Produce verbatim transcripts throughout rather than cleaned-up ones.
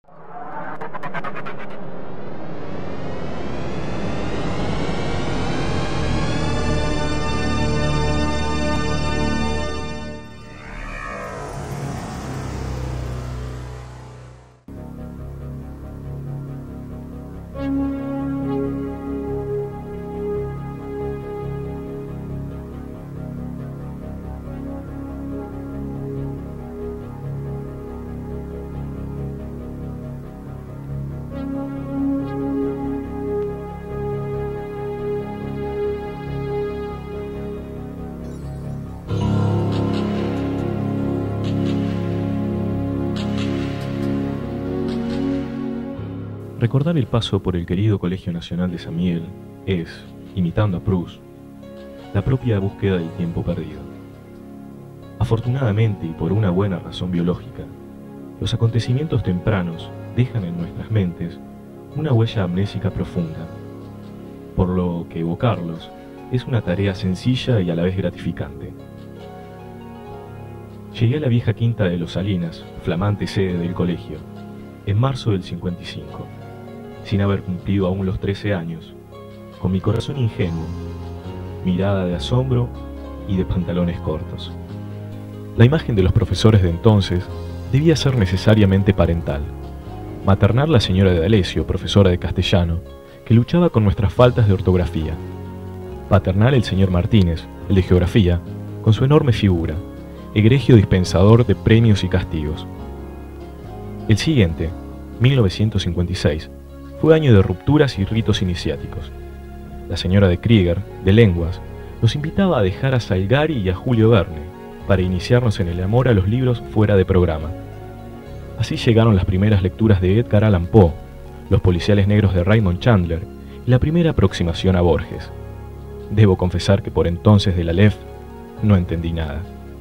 Recordar el paso por el querido Colegio Nacional de San Miguel es, imitando a Proust, la propia búsqueda del tiempo perdido. Afortunadamente, y por una buena razón biológica, los acontecimientos tempranos dejan en nuestras mentes una huella amnésica profunda, por lo que evocarlos es una tarea sencilla y a la vez gratificante. Llegué a la vieja quinta de Los Salinas, flamante sede del colegio, en marzo del cincuenta y cinco, sin haber cumplido aún los trece años, con mi corazón ingenuo, mirada de asombro y de pantalones cortos. La imagen de los profesores de entonces debía ser necesariamente parental. Maternal la señora de D'Alessio, profesora de castellano, que luchaba con nuestras faltas de ortografía. Paternal el señor Martínez, el de geografía, con su enorme figura, egregio dispensador de premios y castigos. El siguiente, mil novecientos cincuenta y seis, fue año de rupturas y ritos iniciáticos. La señora de Krieger, de lenguas, nos invitaba a dejar a Salgari y a Julio Verne para iniciarnos en el amor a los libros fuera de programa. Así llegaron las primeras lecturas de Edgar Allan Poe, Los policiales negros de Raymond Chandler y la primera aproximación a Borges. Debo confesar que por entonces de la Aleph no entendí nada.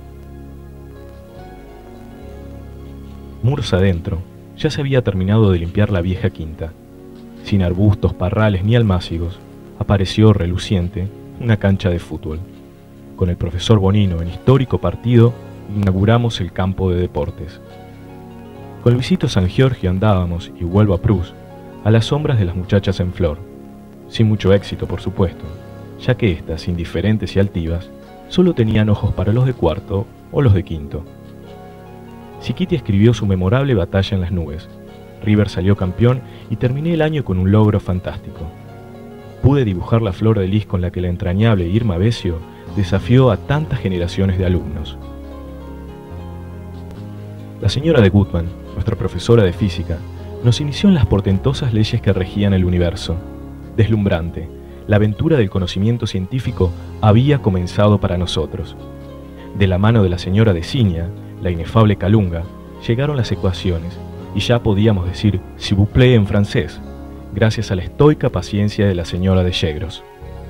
Muros adentro, ya se había terminado de limpiar la vieja quinta. Sin arbustos, parrales ni almácigos, apareció reluciente una cancha de fútbol. Con el profesor Bonino en histórico partido, inauguramos el campo de deportes. Con Luisito San Giorgio andábamos, y vuelvo a Proust, a las sombras de las muchachas en flor. Sin mucho éxito, por supuesto, ya que éstas, indiferentes y altivas, solo tenían ojos para los de cuarto o los de quinto. Siquiti escribió su memorable Batalla en las nubes. River salió campeón y terminé el año con un logro fantástico. Pude dibujar la flor de lis con la que la entrañable Irma Besio desafió a tantas generaciones de alumnos. La señora de Gutmann, nuestra profesora de física, nos inició en las portentosas leyes que regían el universo. Deslumbrante, la aventura del conocimiento científico había comenzado para nosotros. De la mano de la señora de Ciña, la inefable Calunga, llegaron las ecuaciones, y ya podíamos decir s'il vous plaît en francés, gracias a la estoica paciencia de la señora de Yegros.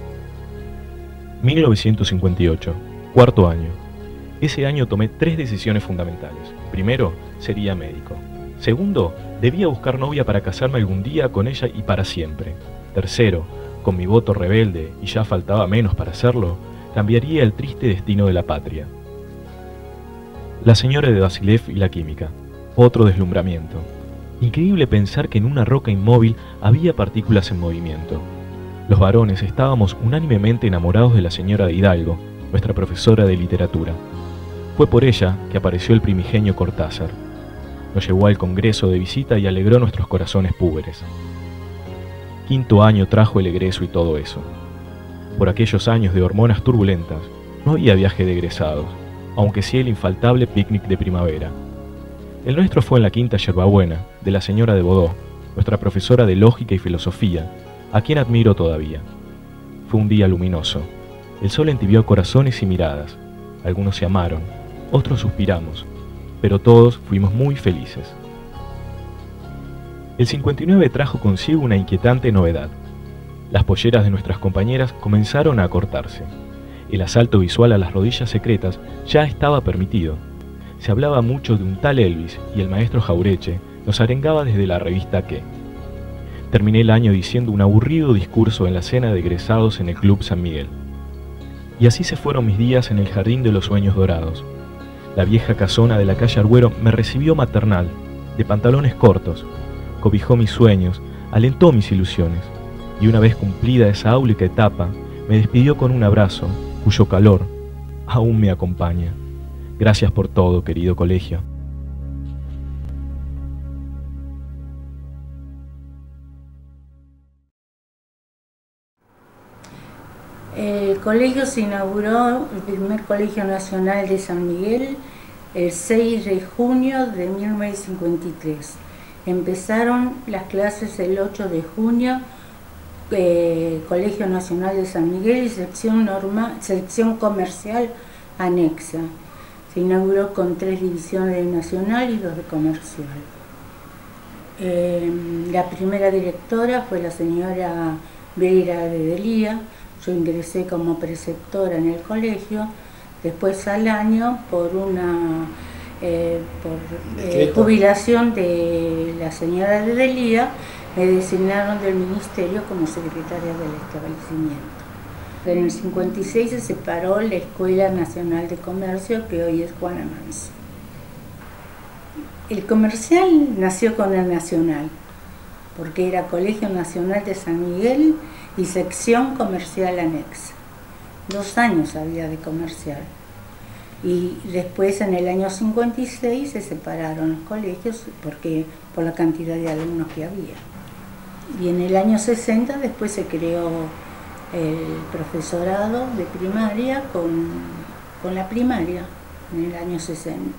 mil novecientos cincuenta y ocho, cuarto año. Ese año tomé tres decisiones fundamentales. Primero, sería médico. Segundo, debía buscar novia para casarme algún día con ella y para siempre. Tercero, con mi voto rebelde, y ya faltaba menos para hacerlo, cambiaría el triste destino de la patria. La señora de Basilev y la química. Otro deslumbramiento. Increíble pensar que en una roca inmóvil había partículas en movimiento. Los varones estábamos unánimemente enamorados de la señora de Hidalgo, nuestra profesora de literatura. Fue por ella que apareció el primigenio Cortázar. Nos llevó al Congreso de visita y alegró nuestros corazones púberes. Quinto año trajo el egreso y todo eso. Por aquellos años de hormonas turbulentas, no había viaje de egresados, aunque sí el infaltable picnic de primavera. El nuestro fue en la quinta Yerbabuena, de la señora de Bodó, nuestra profesora de lógica y filosofía, a quien admiro todavía. Fue un día luminoso. El sol entibió corazones y miradas. Algunos se amaron, otros suspiramos, pero todos fuimos muy felices. El cincuenta y nueve trajo consigo una inquietante novedad. Las polleras de nuestras compañeras comenzaron a acortarse. El asalto visual a las rodillas secretas ya estaba permitido. Se hablaba mucho de un tal Elvis y el maestro Jaureche nos arengaba desde la revista Qué. Terminé el año diciendo un aburrido discurso en la cena de egresados en el Club San Miguel. Y así se fueron mis días en el Jardín de los Sueños Dorados. La vieja casona de la calle Argüero me recibió maternal, de pantalones cortos, cobijó mis sueños, alentó mis ilusiones, y una vez cumplida esa áulica etapa, me despidió con un abrazo, cuyo calor aún me acompaña. Gracias por todo, querido colegio. El colegio se inauguró, el primer colegio nacional de San Miguel, el seis de junio de mil novecientos cincuenta y tres. Empezaron las clases el ocho de junio, eh, Colegio Nacional de San Miguel y sección, norma, sección comercial anexa. Se inauguró con tres divisiones de nacional y dos de comercial. Eh, la primera directora fue la señora Vera de Delía. Yo ingresé como preceptora en el colegio, después al año por una eh, por, eh, jubilación de la señora de Delía, me designaron del ministerio como secretaria del establecimiento. En el cincuenta y seis se separó la Escuela Nacional de Comercio, que hoy es Juana Manso. El comercial nació con el nacional, porque era Colegio Nacional de San Miguel y sección comercial anexa. Dos años había de comercial. Y después, en el año cincuenta y seis, se separaron los colegios porque, por la cantidad de alumnos que había. Y en el año sesenta después se creó el profesorado de primaria con, con la primaria, en el año sesenta.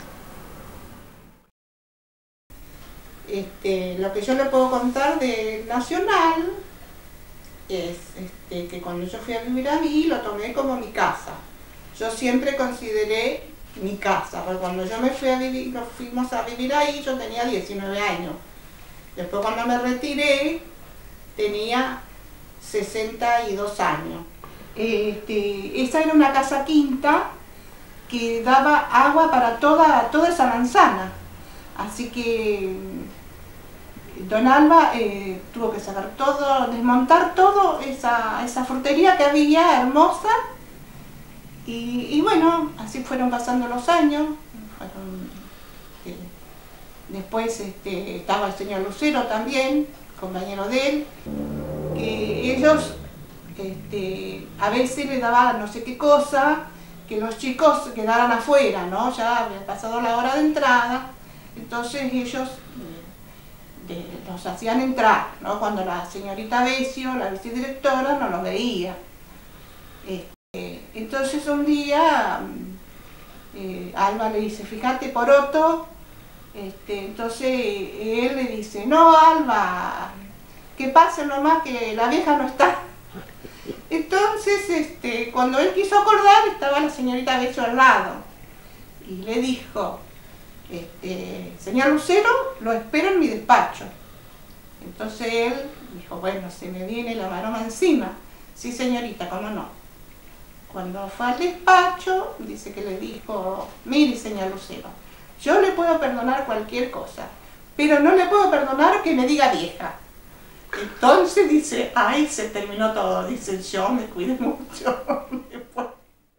Este, lo que yo le puedo contar de Nacional es este, que cuando yo fui a vivir ahí lo tomé como mi casa. Yo siempre consideré mi casa, porque cuando yo me fui a vivir, nos fuimos a vivir ahí, yo tenía diecinueve años. Después cuando me retiré tenía sesenta y dos años. Este, esa era una casa quinta que daba agua para toda, toda esa manzana. Así que don Alba eh, tuvo que sacar todo, desmontar todo, esa, esa frutería que había hermosa. Y, y bueno, así fueron pasando los años. Fueron, eh, después este, estaba el señor Lucero también, compañero de él, que ellos este, a veces le daban no sé qué cosa, que los chicos quedaran afuera, ¿no? Ya había pasado la hora de entrada, entonces ellos de, los hacían entrar, ¿no? Cuando la señorita Besio, la vicedirectora, no los veía. Este, entonces un día eh, Alba le dice, fíjate Poroto, este, entonces él le dice, no Alba, que pase nomás que la vieja no está. Entonces este, cuando él quiso acordar estaba la señorita Besio al lado y le dijo, Este, señor Lucero, lo espero en mi despacho. Entonces él dijo, bueno, se me viene la maroma encima. Sí, señorita, cómo no. Cuando fue al despacho, dice que le dijo, mire, señor Lucero, yo le puedo perdonar cualquier cosa, pero no le puedo perdonar que me diga vieja. Entonces dice, ay, se terminó todo. Dice, yo me cuidé mucho. Bueno,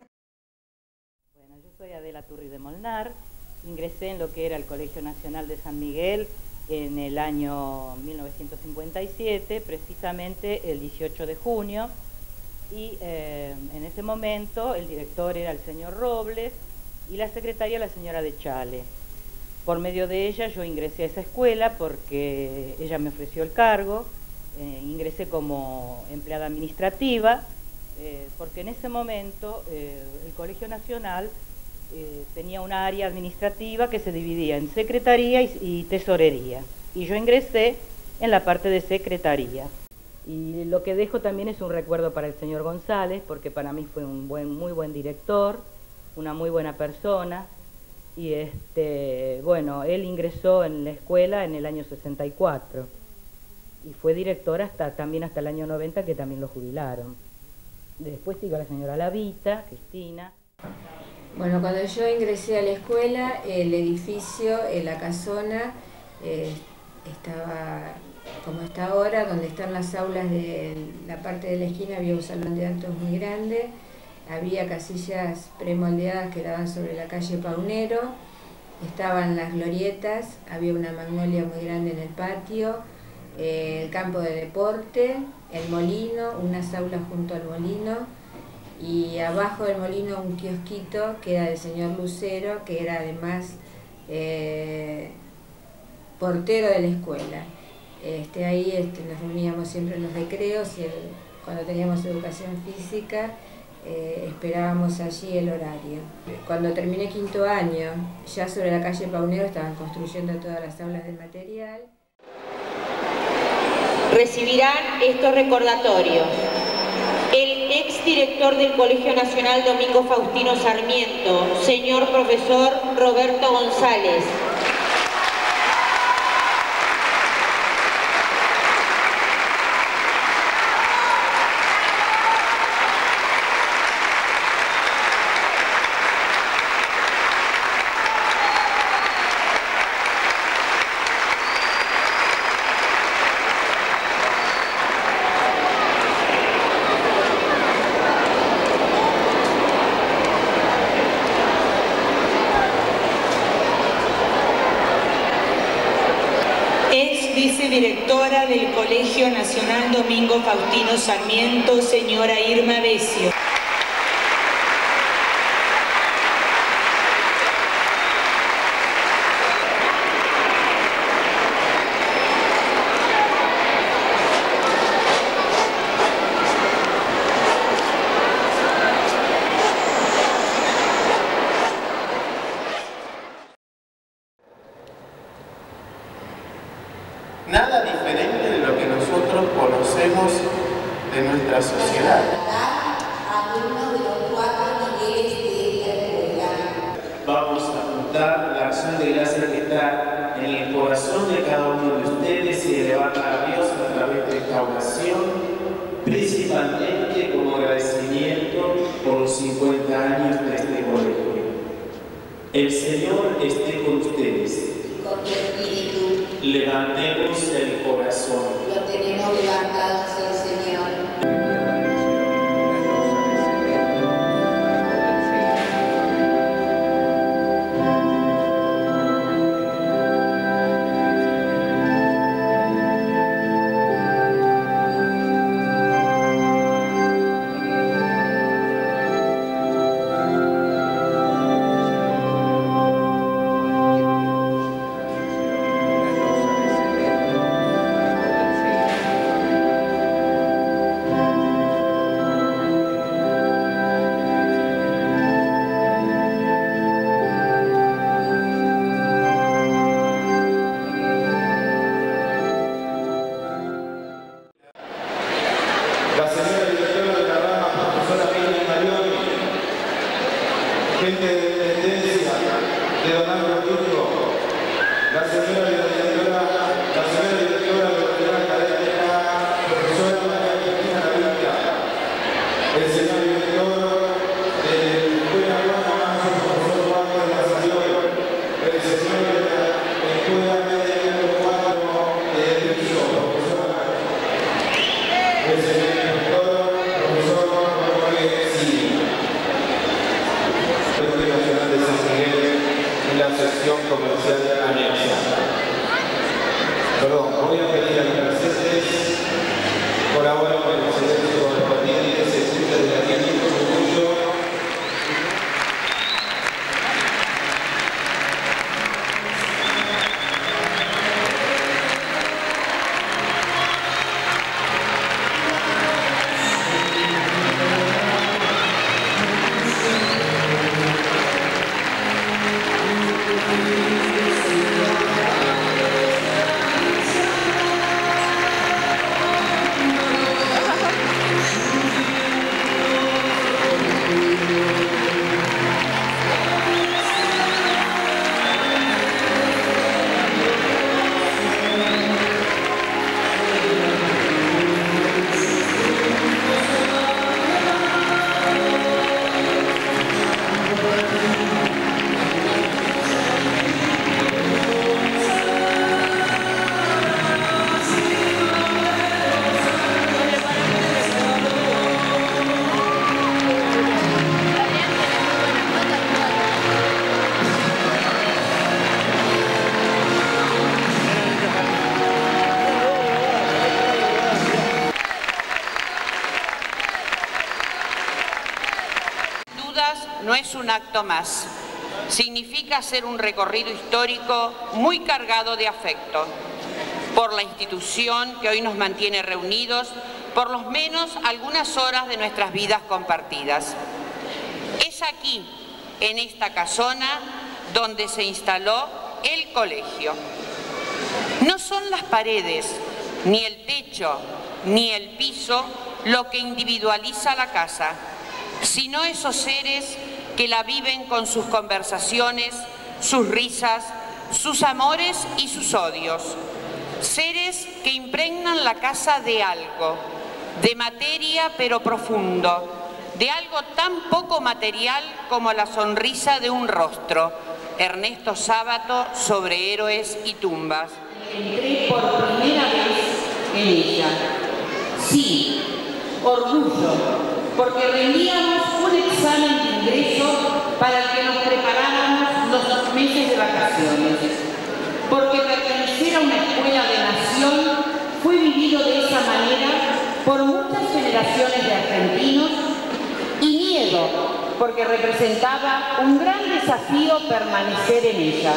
yo soy Adela Turri de Molnar. Ingresé en lo que era el Colegio Nacional de San Miguel en el año mil novecientos cincuenta y siete, precisamente el dieciocho de junio, y eh, en ese momento el director era el señor Robles y la secretaria la señora de Chale. Por medio de ella yo ingresé a esa escuela porque ella me ofreció el cargo, eh, ingresé como empleada administrativa, eh, porque en ese momento eh, el Colegio Nacional Eh, tenía una área administrativa que se dividía en secretaría y, y tesorería, y yo ingresé en la parte de secretaría. Y lo que dejo también es un recuerdo para el señor González, porque para mí fue un buen, muy buen director, una muy buena persona, y este, bueno, él ingresó en la escuela en el año sesenta y cuatro, y fue director hasta, también hasta el año noventa, que también lo jubilaron. Después siguió la señora Lavita, Cristina. Bueno, cuando yo ingresé a la escuela, el edificio, en la casona, eh, estaba como está ahora, donde están las aulas de la parte de la esquina, había un salón de actos muy grande, había casillas premoldeadas que daban sobre la calle Paunero, estaban las glorietas, había una magnolia muy grande en el patio, eh, el campo de deporte, el molino, unas aulas junto al molino, y abajo del molino un kiosquito que era del señor Lucero, que era además eh, portero de la escuela. Este, ahí este, nos reuníamos siempre en los recreos y el, cuando teníamos educación física eh, esperábamos allí el horario. Cuando terminé quinto año, ya sobre la calle Paunero estaban construyendo todas las aulas del material. Recibirán estos recordatorios el exdirector del Colegio Nacional Domingo Faustino Sarmiento, señor profesor Roberto González. Vicedirectora del Colegio Nacional Domingo Faustino Sarmiento, señora Irma Besio. Nada diferente de lo que nosotros conocemos de nuestra sociedad. Vamos a juntar la acción de gracias que está en el corazón de cada uno de ustedes y elevarla a Dios a través de esta oración, principalmente como agradecimiento por los cincuenta años de este colegio. El Señor esté con ustedes. Con tu espíritu. Levantemos el corazón. Lo tenemos levantado hacia el Señor. es un acto más. Significa hacer un recorrido histórico muy cargado de afecto por la institución que hoy nos mantiene reunidos, por lo menos algunas horas de nuestras vidas compartidas. Es aquí, en esta casona, donde se instaló el colegio. No son las paredes, ni el techo, ni el piso lo que individualiza la casa, sino esos seres que la viven con sus conversaciones, sus risas, sus amores y sus odios. Seres que impregnan la casa de algo, de materia pero profundo, de algo tan poco material como la sonrisa de un rostro. Ernesto Sábato, sobre héroes y tumbas. Entré por primera vez en ella. Sí, orgullo, porque rendíamos un examen de ingreso para el que nos preparáramos los meses de vacaciones. Porque pertenecer a una escuela de nación fue vivido de esa manera por muchas generaciones de argentinos, y miedo, porque representaba un gran desafío permanecer en ella.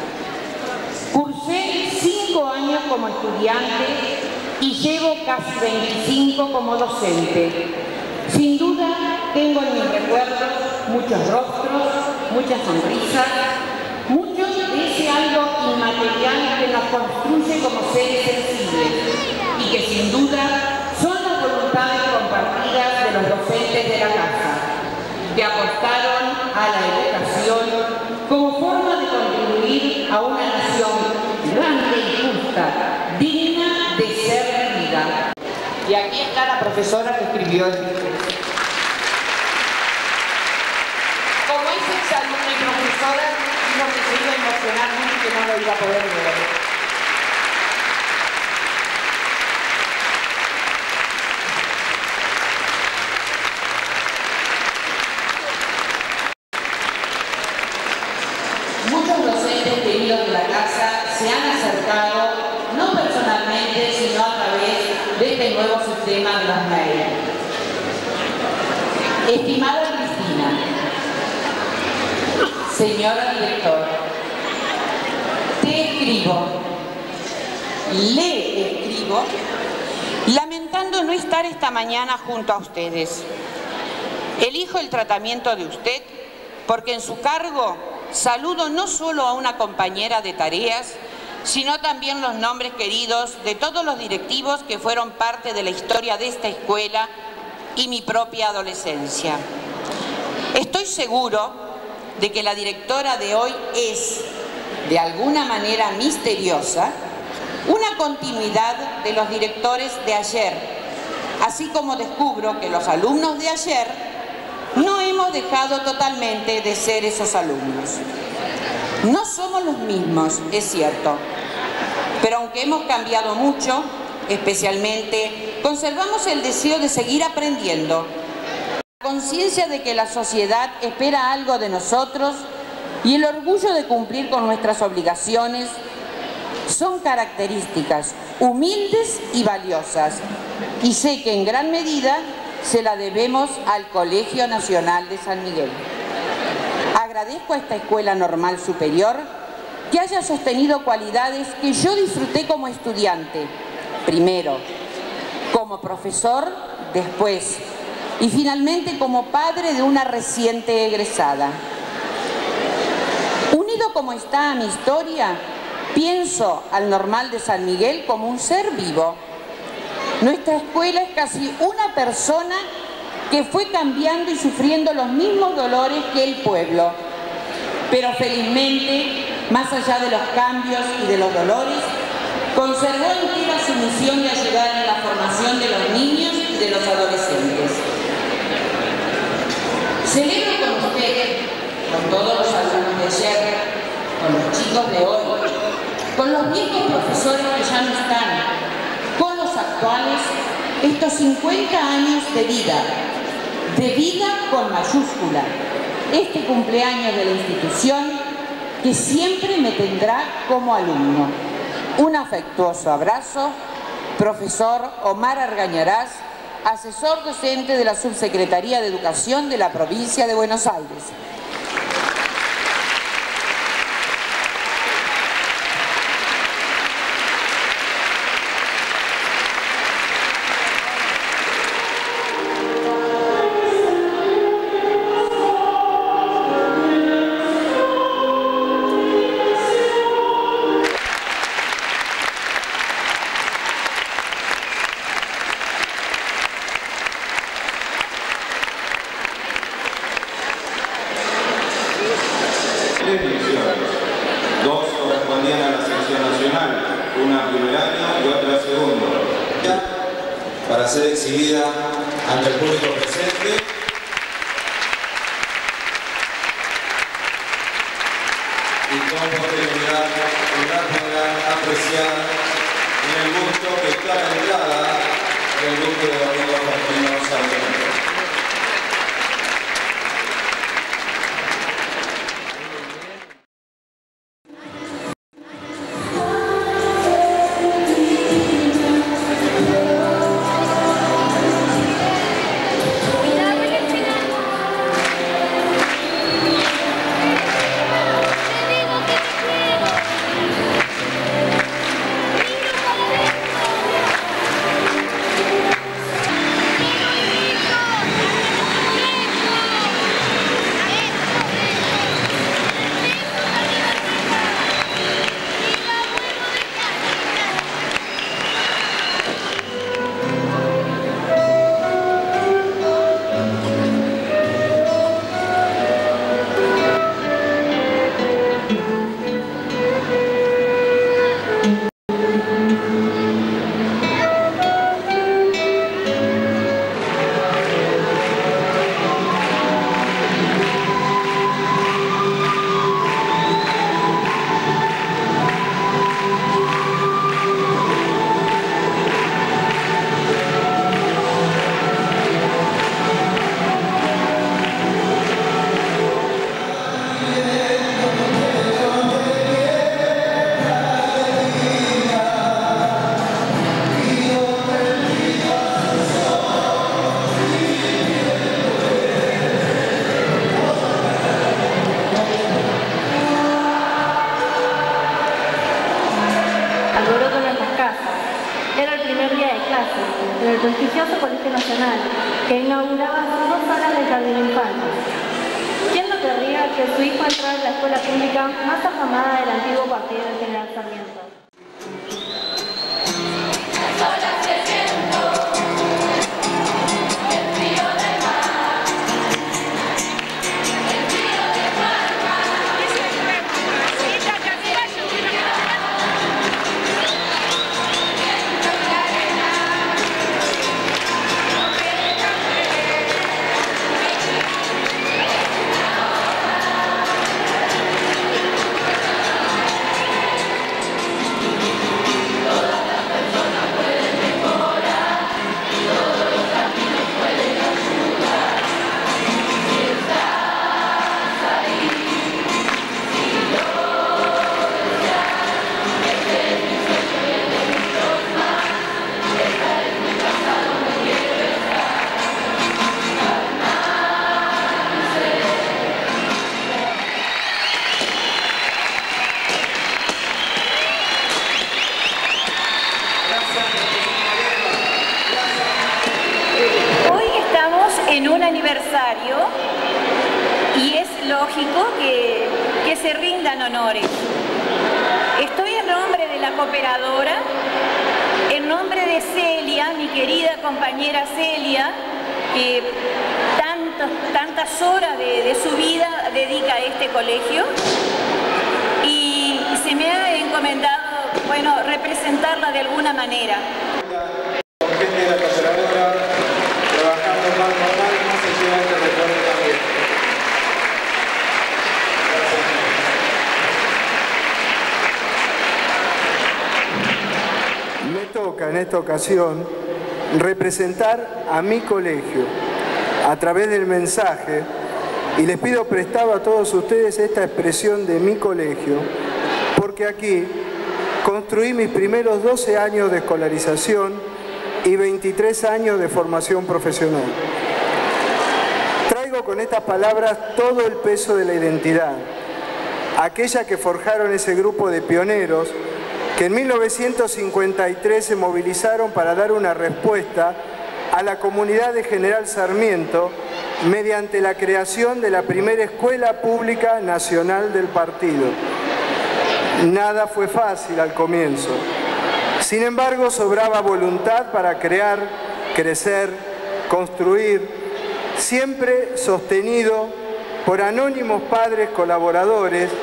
Cursé cinco años como estudiante y llevo casi veinticinco como docente. Sin duda tengo en mis recuerdos muchos rostros, muchas sonrisas, mucho de ese algo inmaterial que nos construye como seres sensibles y que sin duda son las voluntades compartidas de los docentes de la casa, que apostaron a la educación como forma de contribuir a una nación grande y justa, digna de ser vivida. Y aquí está la profesora que escribió el libro. Como es exalumna y profesora, dijo que se iba a emocionar mucho y que no lo iba a poder ver. Muchos docentes queridos de la casa se han acercado, no personalmente, sino a través de este nuevo sistema de los mails. Estimada Cristina, señora directora, te escribo, le escribo, lamentando no estar esta mañana junto a ustedes. Elijo el tratamiento de usted porque en su cargo saludo no solo a una compañera de tareas, sino también los nombres queridos de todos los directivos que fueron parte de la historia de esta escuela y mi propia adolescencia. Estoy seguro de que la directora de hoy es, de alguna manera misteriosa, una continuidad de los directores de ayer, así como descubro que los alumnos de ayer no hemos dejado totalmente de ser esos alumnos. No somos los mismos, es cierto, pero aunque hemos cambiado mucho, especialmente, conservamos el deseo de seguir aprendiendo, la conciencia de que la sociedad espera algo de nosotros y el orgullo de cumplir con nuestras obligaciones son características humildes y valiosas, y sé que en gran medida se la debemos al Colegio Nacional de San Miguel. Agradezco a esta Escuela Normal Superior que haya sostenido cualidades que yo disfruté como estudiante, primero, como profesor, después, y finalmente como padre de una reciente egresada. Unido como está a mi historia, pienso al Normal de San Miguel como un ser vivo. Nuestra escuela es casi una persona que fue cambiando y sufriendo los mismos dolores que el pueblo. Pero felizmente, más allá de los cambios y de los dolores, conservó entera su misión de ayudar en la formación de los niños y de los adolescentes. Celebro con usted, con todos los alumnos de ayer, con los chicos de hoy, con los viejos profesores que ya no están, con los actuales, estos cincuenta años de vida, de vida con mayúscula, este cumpleaños de la institución que siempre me tendrá como alumno. Un afectuoso abrazo, profesor Omar Argañarás, asesor docente de la Subsecretaría de Educación de la provincia de Buenos Aires. una primer año y otra segundo, ya para ser exhibida ante el público presente. Y con posterioridad podrán apreciar en el busto que está a la entrada del busto de Domingo Faustino Sarmiento. del prestigioso Colegio Nacional, que inauguraba sus dos salas de jardín infantil. ¿Quién no querría que su hijo entrara en la escuela pública más afamada del antiguo partido del General Sarmiento? En un aniversario y es lógico que, que se rindan honores. Estoy en nombre de la cooperadora, en nombre de Celia, mi querida compañera Celia, que tantos, tantas horas de, de su vida dedica a este colegio, y se me ha encomendado, bueno, representarla de alguna manera. Me toca en esta ocasión representar a mi colegio a través del mensaje, y les pido prestado a todos ustedes esta expresión de mi colegio, porque aquí construí mis primeros doce años de escolarización y veintitrés años de formación profesional. Traigo con estas palabras todo el peso de la identidad, aquella que forjaron ese grupo de pioneros que en mil novecientos cincuenta y tres se movilizaron para dar una respuesta a la comunidad de General Sarmiento mediante la creación de la primera escuela pública nacional del partido. Nada fue fácil al comienzo. Sin embargo, sobraba voluntad para crear, crecer, construir, siempre sostenido por anónimos padres colaboradores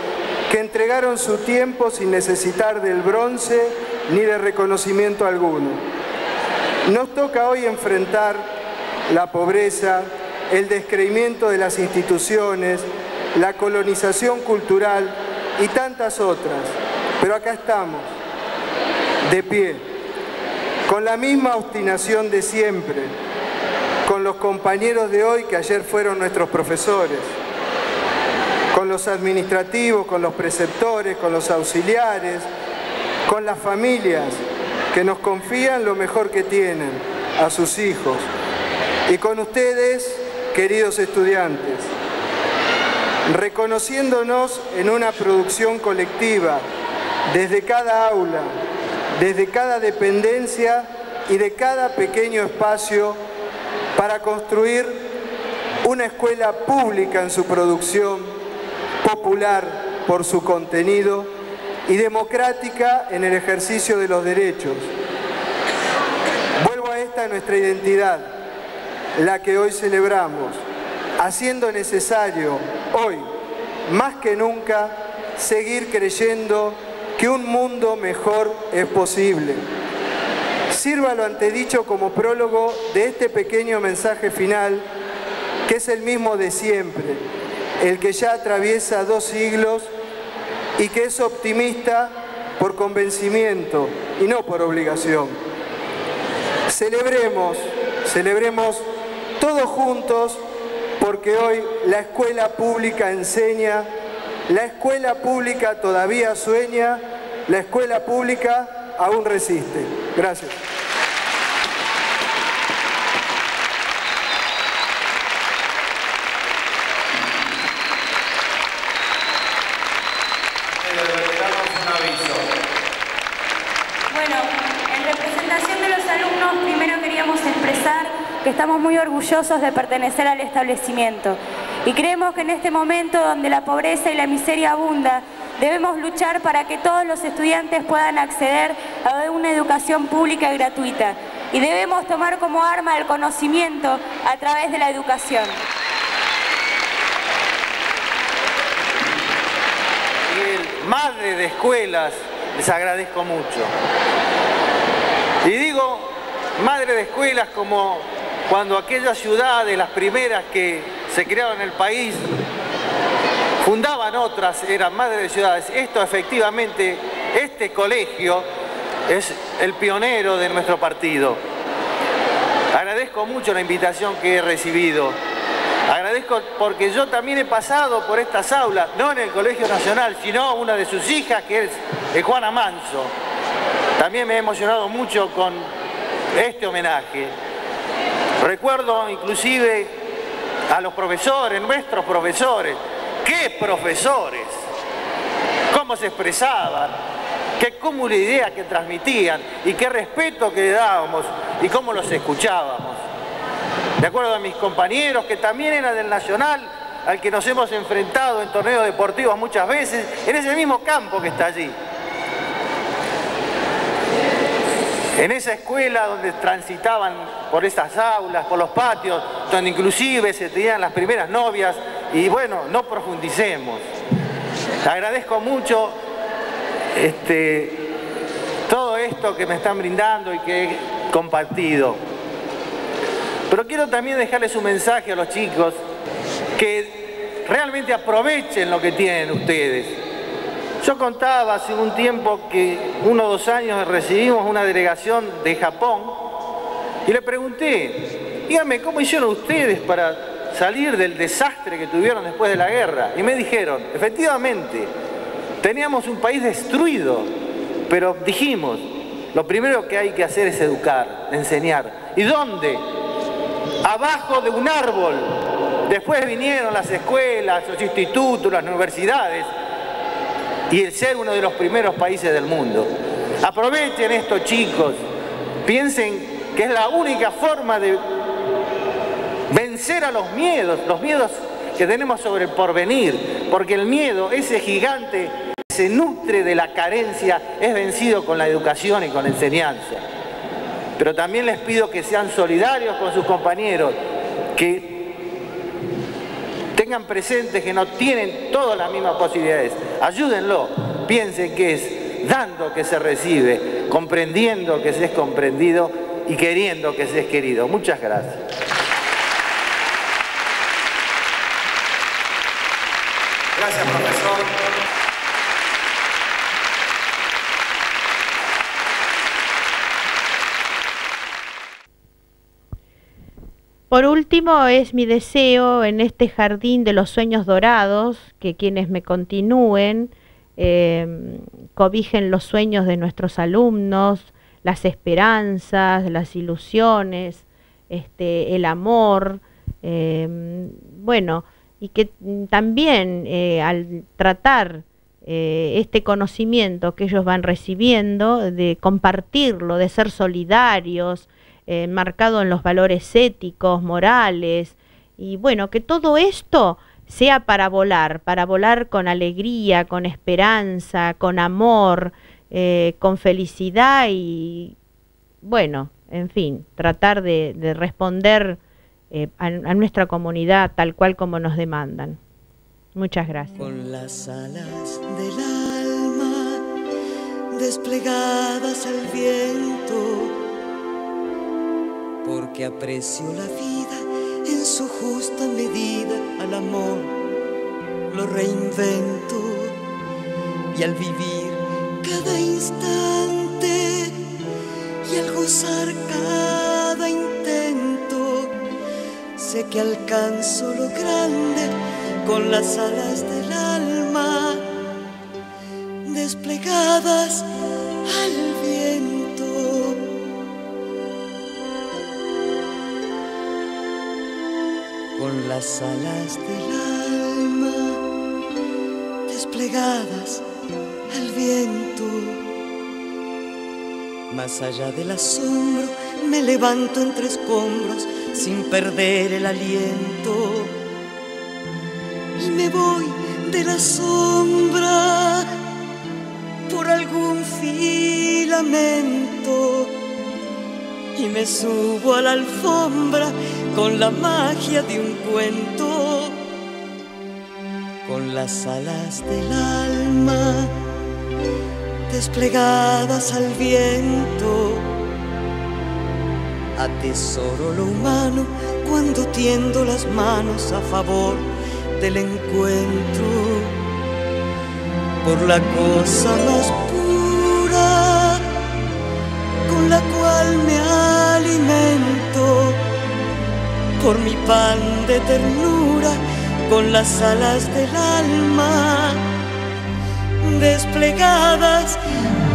que entregaron su tiempo sin necesitar del bronce ni de reconocimiento alguno. Nos toca hoy enfrentar la pobreza, el descreimiento de las instituciones, la colonización cultural y tantas otras. Pero acá estamos, de pie, con la misma obstinación de siempre, con los compañeros de hoy que ayer fueron nuestros profesores, con los administrativos, con los preceptores, con los auxiliares, con las familias que nos confían lo mejor que tienen, a sus hijos, y con ustedes, queridos estudiantes, reconociéndonos en una producción colectiva, desde cada aula, desde cada dependencia y de cada pequeño espacio, para construir una escuela pública en su producción, popular por su contenido y democrática en el ejercicio de los derechos. Vuelvo a esta nuestra identidad, la que hoy celebramos, haciendo necesario hoy, más que nunca, seguir creyendo que un mundo mejor es posible. Sirva lo antedicho como prólogo de este pequeño mensaje final, que es el mismo de siempre, el que ya atraviesa dos siglos y que es optimista por convencimiento y no por obligación. Celebremos, celebremos todos juntos, porque hoy la escuela pública enseña, la escuela pública todavía sueña, la escuela pública aún resiste. Gracias. Bueno, en representación de los alumnos, primero queríamos expresar que estamos muy orgullosos de pertenecer al establecimiento y creemos que en este momento donde la pobreza y la miseria abunda, debemos luchar para que todos los estudiantes puedan acceder a una educación pública y gratuita y debemos tomar como arma el conocimiento a través de la educación. Miguel, madre de escuelas, les agradezco mucho. Y digo madre de escuelas como cuando aquellas ciudades, las primeras que se crearon en el país, fundaban otras, eran madres de ciudades. Esto efectivamente, este colegio es el pionero de nuestro partido. Agradezco mucho la invitación que he recibido. Agradezco porque yo también he pasado por estas aulas, no en el Colegio Nacional, sino una de sus hijas, que es, es Juana Manso. También me he emocionado mucho con este homenaje. Recuerdo inclusive a los profesores, nuestros profesores. ¡Qué profesores! Cómo se expresaban, qué cúmulo de ideas que transmitían y qué respeto que le dábamos y cómo los escuchábamos. De acuerdo a mis compañeros que también eran del Nacional, al que nos hemos enfrentado en torneos deportivos muchas veces, en ese mismo campo que está allí. En esa escuela donde transitaban por esas aulas, por los patios, donde inclusive se tenían las primeras novias, y bueno, no profundicemos. Agradezco mucho este, todo esto que me están brindando y que he compartido. Pero quiero también dejarles un mensaje a los chicos, que realmente aprovechen lo que tienen ustedes. Yo contaba hace un tiempo que uno o dos años recibimos una delegación de Japón y le pregunté, díganme, ¿cómo hicieron ustedes para salir del desastre que tuvieron después de la guerra? Y me dijeron, efectivamente, teníamos un país destruido, pero dijimos, lo primero que hay que hacer es educar, enseñar. ¿Y dónde? Abajo de un árbol. Después vinieron las escuelas, los institutos, las universidades, y el ser uno de los primeros países del mundo. Aprovechen esto, chicos. Piensen que es la única forma de vencer a los miedos, los miedos que tenemos sobre el porvenir, porque el miedo, ese gigante que se nutre de la carencia, es vencido con la educación y con la enseñanza. Pero también les pido que sean solidarios con sus compañeros, que tengan tengan presentes que no tienen todas las mismas posibilidades. Ayúdenlo, piensen que es dando que se recibe, comprendiendo que se es comprendido y queriendo que se es querido. Muchas gracias. Gracias, profesor. Por último, es mi deseo en este jardín de los sueños dorados, que quienes me continúen eh, cobijen los sueños de nuestros alumnos, las esperanzas, las ilusiones, este, el amor, eh, bueno, y que también eh, al tratar eh, este conocimiento que ellos van recibiendo, de compartirlo, de ser solidarios, eh, marcado en los valores éticos, morales, y bueno, que todo esto sea para volar, para volar con alegría, con esperanza, con amor, eh, con felicidad y, bueno, en fin, tratar de, de responder eh, a, a nuestra comunidad tal cual como nos demandan. Muchas gracias. Con las alas del alma desplegadas al viento, porque aprecio la vida en su justa medida, al amor lo reinvento, y al vivir cada instante y al gozar cada intento, sé que alcanzo lo grande con las alas del alma desplegadas al viento. Con las alas del alma desplegadas al viento, más allá del asombro me levanto entre escombros sin perder el aliento, y me voy de la sombra por algún filamento y me subo a la alfombra con la magia de un cuento. Con las alas del alma desplegadas al viento, atesoro lo humano cuando tiendo las manos a favor del encuentro, por la cosa más pura con la cual me alimento, por mi pan de ternura con las alas del alma desplegadas